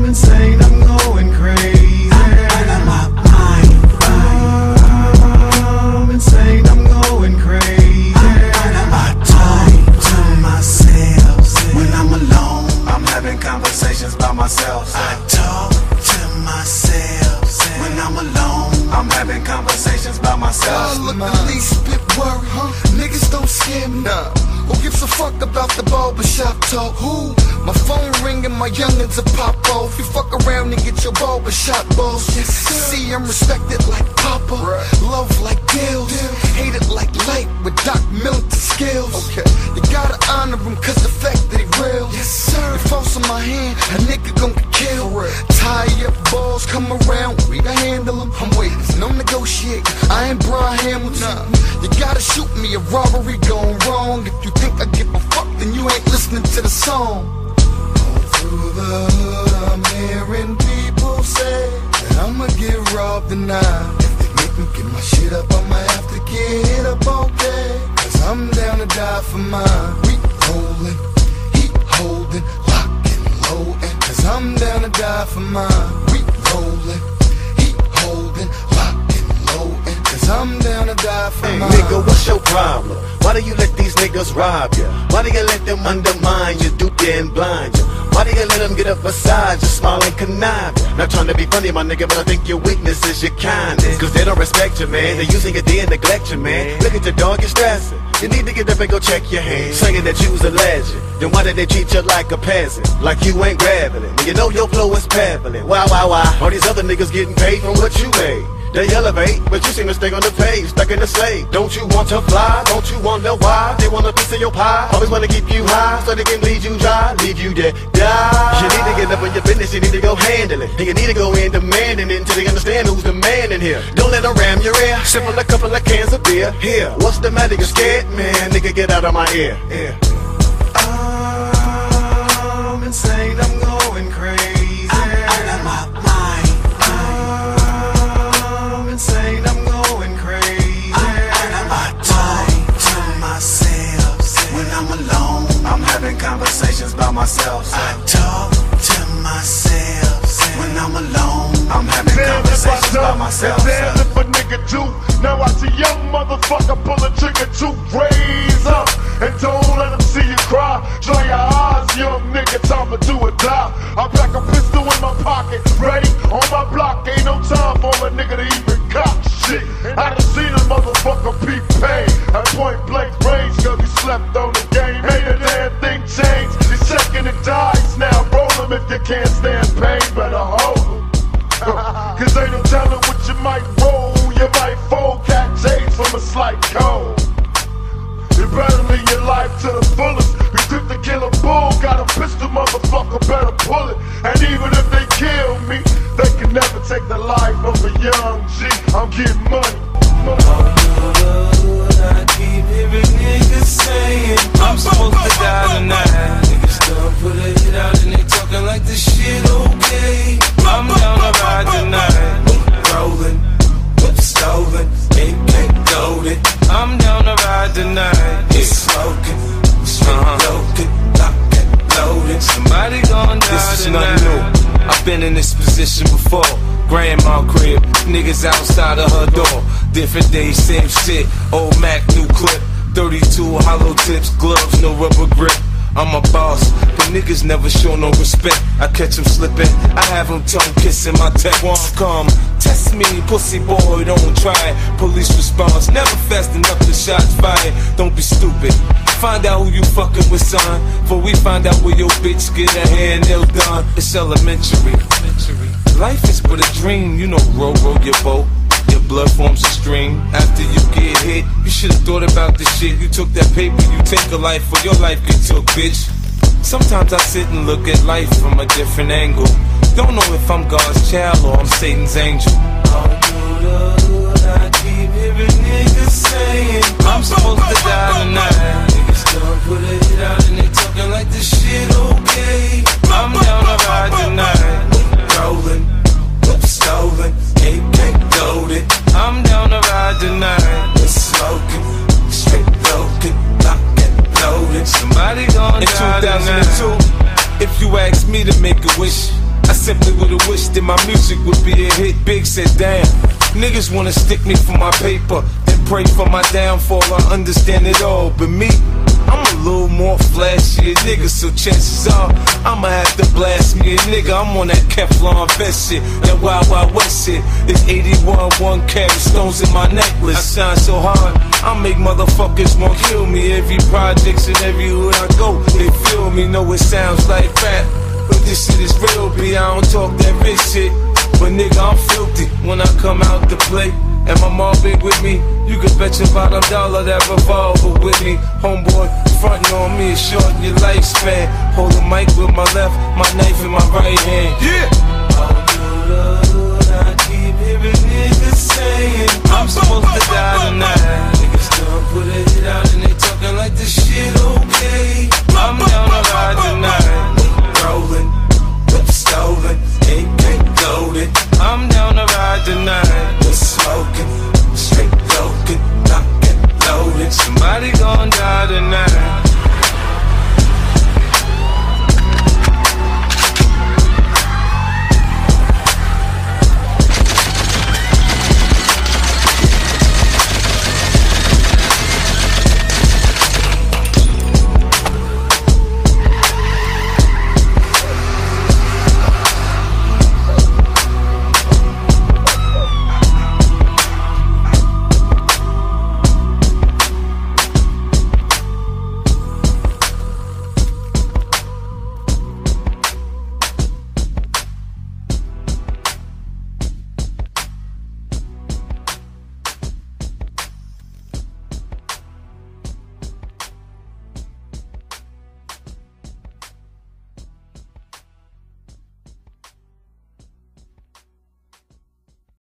insane, I'm going crazy. I'm out of my mind. I'm insane, I'm going crazy. I'm out of my time to myself. When I'm alone, I'm having conversations by myself. I talk to myself. When I'm alone, I'm having conversations by myself. Look, the least bit worried, huh? Niggas don't scare me. Nah. Who gives a fuck about the barbershop talk? Who? My phone ringing, my youngins a pop off. You fuck around and get your barbershop balls. Yes, see, I'm respected like Papa, love like Gills, hated like Light with Doc Milton skills. Okay, you gotta honor him cause the fact that he real. Yes, sir. If false in my hand, a nigga gon' get killed. Tie up balls, come around, we can handle them. I'm waiting, no negotiate. I ain't Brian Hamilton. You gotta shoot me, a robbery gone wrong. If you think I give a fuck, then you ain't listening to the song. All through the hood, I'm hearing people say that I'ma get robbed tonight. If they make me get my shit up, I might have to get hit up all day. Cause I'm down to die for mine. We rollin', he holdin', lockin', loadin'. Cause I'm down to die for mine. We rollin', he holdin', lockin', loadin'. Cause I'm down to die for mine. Nigga, what's your problem? Why do you let these niggas rob you? Why do you let them undermine you, dupe you and blind you? Why do you let them get up beside you, smile and connive you? Not trying to be funny, my nigga, but I think your weakness is your kindness. Cause they don't respect you, man. They're using your D and neglect you, man. Look at your dog, you're stressing. You need to get up and go check your hands. Saying that you's a legend. Then why did they treat you like a peasant? Like you ain't grabbing it. When you know your flow is pebbling. Why? All these other niggas getting paid from what you made. They elevate, but you seem to stay on the page, stuck in the slave. Don't you want to fly? Don't you wonder why? They want a piece of your pie. Always want to keep you high, so they can leave you dry, leave you dead, die. You need to get up on your business, you need to go handle it. And you need to go in demanding it until they understand who's the man in here. Don't let them ram your ear, simple a couple of cans of beer. Here, what's the matter, you scared? Man, nigga, get out of my ear. Yeah. I'm insane, I'm going crazy. I'm out of my mind. I'm insane, I'm going crazy. I'm out of my time to myself. When I'm alone, I'm having conversations by myself. I talk to myself. When I'm alone, I'm having conversations by myself. Damn if a nigga do. Now I see young motherfucker pull a trigger to raise up. And don't let them see you cry. Dry your eyes, young nigga, time to do or die. I pack a pistol in my pocket, ready on my block. Ain't no time for a nigga to even cop shit. I done seen a motherfucker be paid at point blank range, cause he slept on the game. Made a damn thing change. He's checking the dice now. Roll him if you can't stand pain, better hold him. Cause ain't no telling what you might roll. You might fold, catch AIDS from a slight cold. You better live your life to the fullest. You took the killer bull, got a pistol, motherfucker, better pull it. And even if they kill me, they can never take the life of a young G. I'm getting money. I keep hearing niggas saying I'm supposed to die tonight. Niggas done put a hit out and they talking like this shit okay. I'm down to ride tonight. Rolling, whip stolen, AK loaded. I'm down to ride tonight. It's smoking, straight loaded, locked and loaded. Somebody gon' die tonight. This is nothing new. I've been in this position before. Grandma crib, niggas outside of her door. Different days, same shit. Old Mac, new clip. 32 hollow tips, gloves, no rubber grip. I'm a boss, but niggas never show no respect. I catch them slipping, I have them tongue kissing. My tech won't come. Test me, pussy boy, don't try it. Police response, never fast enough to shots fired. Don't be stupid. Find out who you fucking with, son. Before we find out where your bitch get her hair and nails done. It's elementary. Life is but a dream, you know, row your boat. Your blood forms a stream. After you get hit, you should've thought about this shit. You took that paper, you take a life, or your life get took, bitch. Sometimes I sit and look at life from a different angle. Don't know if I'm God's child or I'm Satan's angel. All through the hood, I keep hearing niggas saying I'm supposed to die tonight. Niggas done put a hit out and they talking like this shit okay. I'm down to ride tonight. Rolling, whip stolen, AK loaded. I'm down to ride tonight. It's smoking, straight loaded, locked and loaded. Somebody gon' die tonight. In 2002, if you ask me to make a wish, I simply would've wished that my music would be a hit. Big said, damn, niggas wanna stick me for my paper, then pray for my downfall. I understand it all, but me, I'm a little more flashy a nigga, so chances are I'ma have to blast me a nigga. I'm on that Kevlar vest shit, that Wild Wild West shit. It's 81 1-carat stones in my necklace. I shine so hard, I make motherfuckers want to kill me. Every projects and every hood I go, they feel me. Know it sounds like rap, but this shit is real, B. I don't talk that bitch shit, but nigga, I'm filthy when I come out to play. And my mom been with me, you can bet your bottom dollar that revolver with me. Homeboy, frontin' on me is shorten your lifespan. Hold the mic with my left, my knife in my right hand. Yeah! All through the hood, I keep hearing niggas saying I'm supposed to die tonight. Niggas done put a hit out and they talking like this shit okay.